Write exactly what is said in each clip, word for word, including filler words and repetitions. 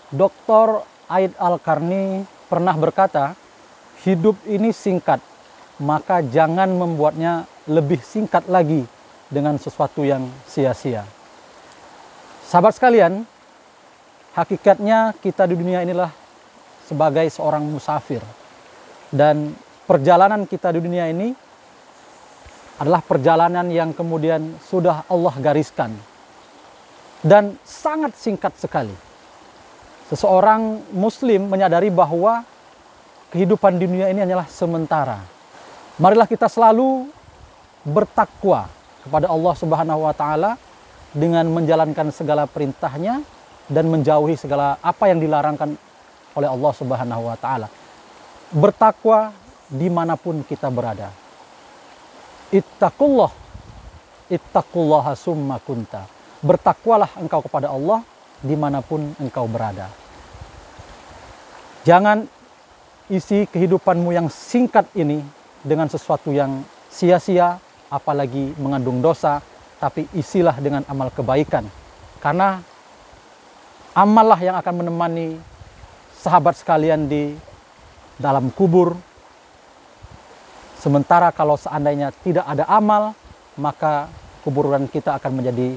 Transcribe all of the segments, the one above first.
doktor Aid Al-Qarni pernah berkata, hidup ini singkat, maka jangan membuatnya lebih singkat lagi dengan sesuatu yang sia-sia. Sahabat sekalian, hakikatnya kita di dunia inilah sebagai seorang musafir. Dan perjalanan kita di dunia ini adalah perjalanan yang kemudian sudah Allah gariskan. Dan sangat singkat sekali. Seseorang muslim menyadari bahwa kehidupan di dunia ini hanyalah sementara. Marilah kita selalu bertakwa kepada Allah Subhanahu wa taala dengan menjalankan segala perintahnya dan menjauhi segala apa yang dilarangkan oleh Allah Subhanahu wa taala. Bertakwa dimanapun kita berada. Ittaqullah, ittaqullaha summa kunta. Bertakwalah engkau kepada Allah dimanapun engkau berada. Jangan isi kehidupanmu yang singkat ini dengan sesuatu yang sia-sia, apalagi mengandung dosa, tapi isilah dengan amal kebaikan. Karena amallah yang akan menemani sahabat sekalian di dalam kubur. Sementara kalau seandainya tidak ada amal, maka kuburan kita akan menjadi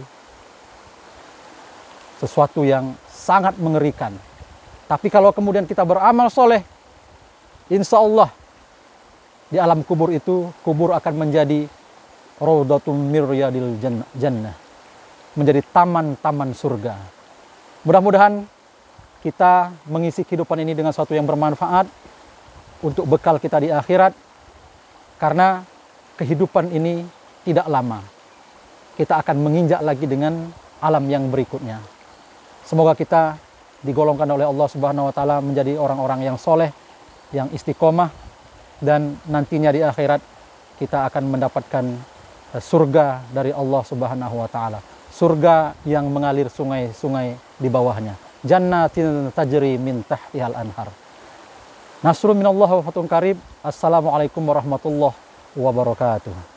sesuatu yang sangat mengerikan. Tapi kalau kemudian kita beramal soleh, insya Allah di alam kubur itu, kubur akan menjadi Raudatum mir riyadil jannah, menjadi taman-taman surga. Mudah-mudahan kita mengisi kehidupan ini dengan sesuatu yang bermanfaat untuk bekal kita di akhirat, karena kehidupan ini tidak lama. Kita akan menginjak lagi dengan alam yang berikutnya. Semoga kita digolongkan oleh Allah Subhanahu wa taala menjadi orang-orang yang soleh, yang istiqomah, dan nantinya di akhirat kita akan mendapatkan surga dari Allah Subhanahu wa taala. Surga yang mengalir sungai-sungai di bawahnya. Jannatin tajri min tahtihal anhar. Nasrun minallah wa fatun qarib. Assalamualaikum warahmatullahi wabarakatuh.